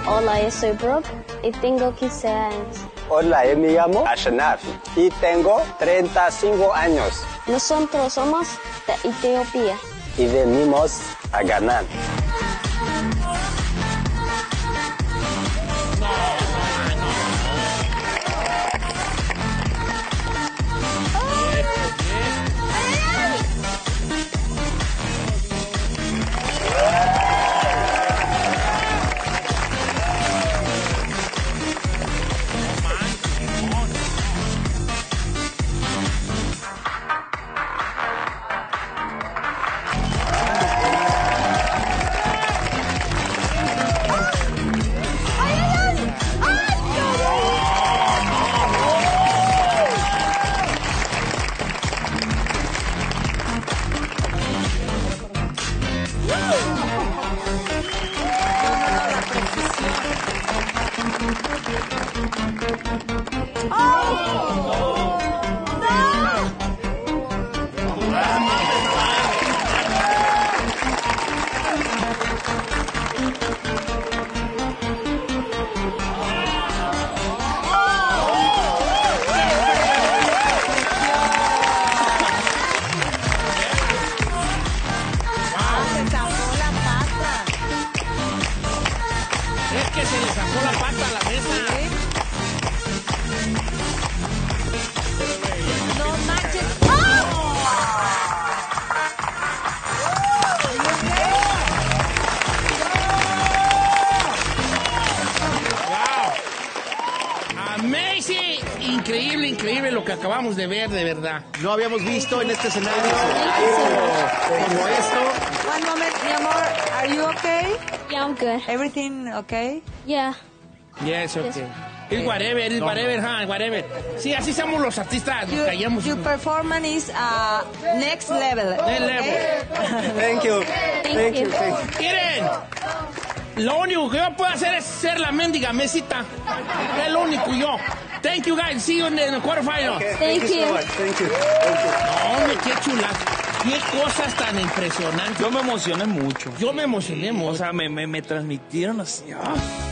Hola, yo soy Brooke y tengo 15 años. Hola, yo me llamo Ashanaf y tengo 35 años. Nosotros somos de Etiopía. Y venimos a ganar. Es que se le sacó la pata a la mesa. No manches. ¡Wow! Amazing. Increíble, increíble lo que acabamos de ver, de verdad. No habíamos visto en este escenario algo como esto. One moment, mi amor. Are you okay? Yeah, I'm good. Everything okay? Yeah. Yes, okay. It's whatever, it's whatever, huh? Whatever. Sí, así somos los artistas. Nos callamos. Your performance is next level. Next level. Thank you. Thank you. Miren, lo único que yo puedo hacer es ser la mendiga mesita. Es lo único yo. Thank you, guys. See you in the quarterfinal. Thank you. So much. Thank you. No, hombre, qué chula. Qué cosas tan impresionantes. Yo me emocioné mucho. Yo me emocioné mucho. O sea, me transmitieron así. ¡Ah!